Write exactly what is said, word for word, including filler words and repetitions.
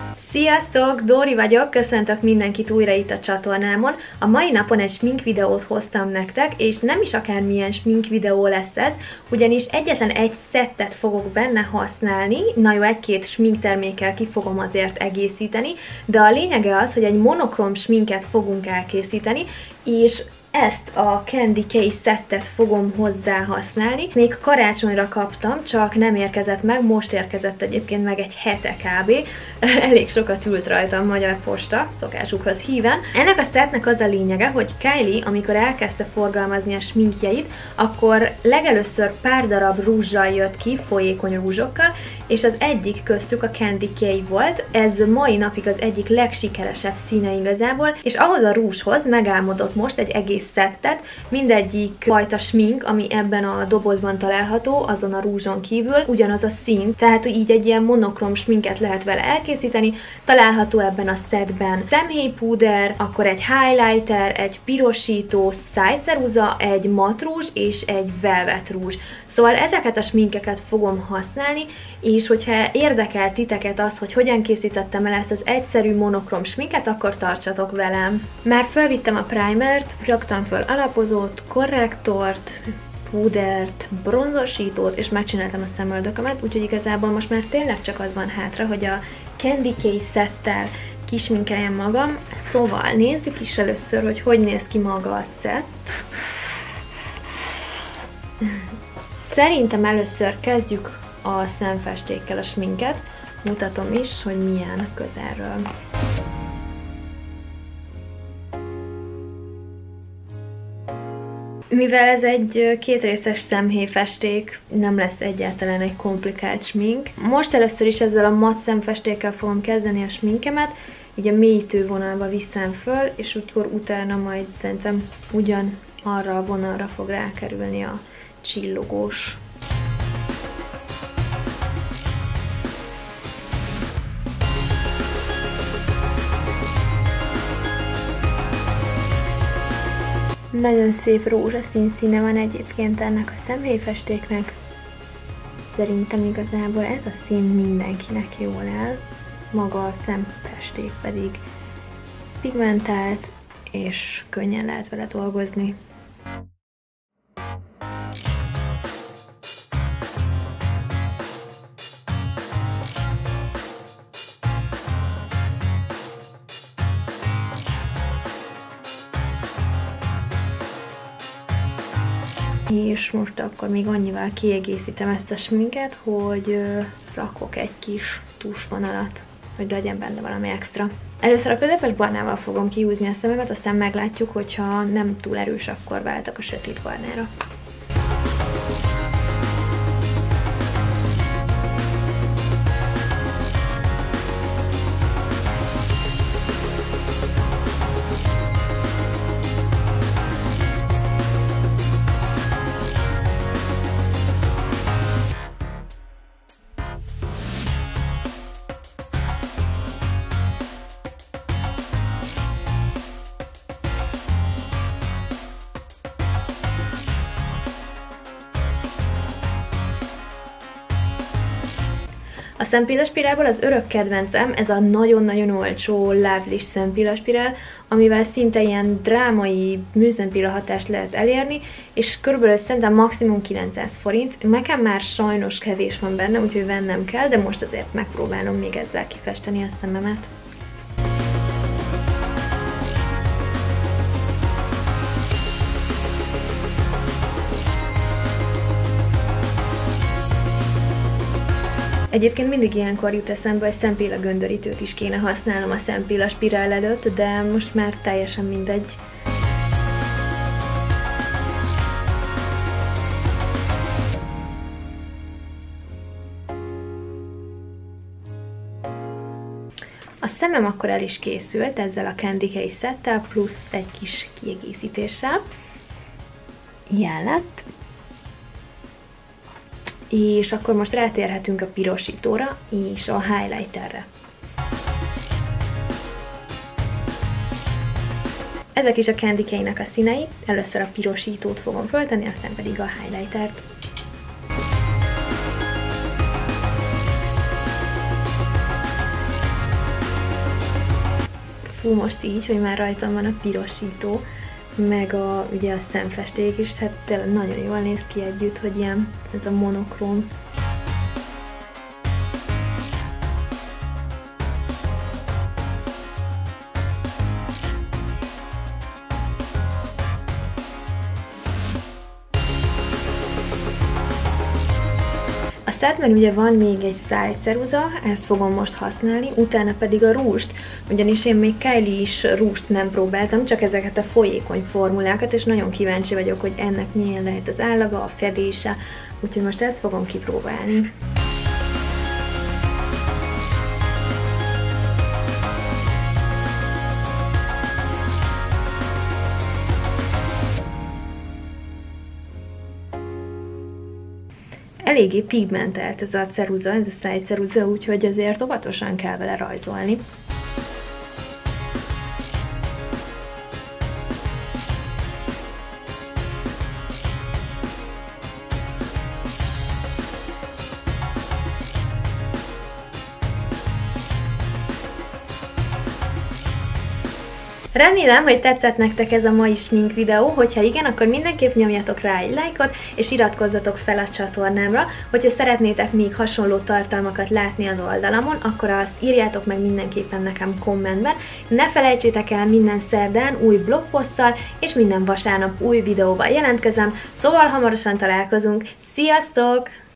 Sziasztok! Dóri vagyok, köszöntök mindenkit újra itt a csatornámon. A mai napon egy smink videót hoztam nektek, és nem is akármilyen smink videó lesz ez, ugyanis egyetlen egy szettet fogok benne használni, na jó, egy-két smink termékkel ki fogom azért egészíteni, de a lényege az, hogy egy monokrom sminket fogunk elkészíteni, és ezt a Candy K szettet fogom hozzá használni. Még karácsonyra kaptam, csak nem érkezett meg, most érkezett egyébként meg egy hete kb. Elég sokat ült rajta a Magyar Posta, szokásukhoz híven. Ennek a szettnek az a lényege, hogy Kylie, amikor elkezdte forgalmazni a sminkjeit, akkor legelőször pár darab rúzsal jött ki, folyékony rúzsokkal, és az egyik köztük a Candy K volt. Ez mai napig az egyik legsikeresebb színe igazából, és ahhoz a rúzshoz megálmodott most egy egész szettet, mindegyik fajta smink, ami ebben a dobozban található, azon a rúzson kívül, ugyanaz a szín, tehát így egy ilyen monokrom sminket lehet vele elkészíteni. Található ebben a szettben szemhéjpúder, akkor egy highlighter, egy pirosító, szájceruza, egy matt rúzs és egy velvet rúzs. Szóval ezeket a sminkeket fogom használni, és hogyha érdekel titeket az, hogy hogyan készítettem el ezt az egyszerű monokrom sminket, akkor tartsatok velem. Már felvittem a primert, raktam föl alapozót, korrektort, púdert, bronzosítót, és megcsináltam a szemöldökömet, úgyhogy igazából most már tényleg csak az van hátra, hogy a Candy K szettel kisminkeljem magam. Szóval nézzük is először, hogy hogy néz ki maga a szett. Szerintem először kezdjük a szemfestékkel a sminket, mutatom is, hogy milyen közelről. Mivel ez egy kétrészes szemhéjfesték, nem lesz egyáltalán egy komplikált smink. Most először is ezzel a matt szemfestékkel fogom kezdeni a sminkemet, így a mélyítő vonalba viszem föl, és akkor utána majd szerintem ugyan arra a vonalra fog rákerülni a csillogós. Nagyon szép rózsaszín színe van egyébként ennek a szemhéjfestéknek. Szerintem igazából ez a szín mindenkinek jól áll. Maga a szemfesték pedig pigmentált, és könnyen lehet vele dolgozni. És most akkor még annyival kiegészítem ezt a sminket, hogy ö, rakok egy kis tusvonalat, hogy legyen benne valami extra. Először a közepes barnával fogom kihúzni a szememet, aztán meglátjuk, hogyha nem túl erős, akkor váltok a sötét barnára. A szempillaszpirálból az örök kedvencem, ez a nagyon-nagyon olcsó Loveless szempillaszpirál, amivel szinte ilyen drámai műszempilla hatást lehet elérni, és körülbelül szerintem maximum kilencszáz forint. Nekem már sajnos kevés van benne, úgyhogy vennem kell, de most azért megpróbálom még ezzel kifesteni a szememet. Egyébként mindig ilyenkor jut eszembe, hogy szempilla göndörítőt is kéne használnom a szempillaszpirál előtt, de most már teljesen mindegy. A szemem akkor el is készült ezzel a Candy K szettel, plusz egy kis kiegészítéssel. Ilyen lett. És akkor most rátérhetünk a pirosítóra és a highlighterre. Ezek is a Candy K-nek a színei, először a pirosítót fogom föltenni, aztán pedig a highlightert. túl most így, hogy már rajtam van a pirosító, meg a, ugye a szemfesték is, hát tényleg nagyon jól néz ki együtt, hogy ilyen ez a monokróm. A szetben ugye van még egy szájceruza, ezt fogom most használni, utána pedig a rúst, ugyanis én még Kylie-s rúst nem próbáltam, csak ezeket a folyékony formulákat, és nagyon kíváncsi vagyok, hogy ennek milyen lehet az állaga, a fedése, úgyhogy most ezt fogom kipróbálni. Eléggé pigmentelt ez a ceruza, ez a szájceruza, úgyhogy azért óvatosan kell vele rajzolni. Remélem, hogy tetszett nektek ez a mai smink videó, hogyha igen, akkor mindenképp nyomjatok rá egy lájkot, és iratkozzatok fel a csatornámra. Hogyha szeretnétek még hasonló tartalmakat látni az oldalamon, akkor azt írjátok meg mindenképpen nekem kommentben. Ne felejtsétek el, minden szerdán új blogposzttal, és minden vasárnap új videóval jelentkezem, szóval hamarosan találkozunk. Sziasztok!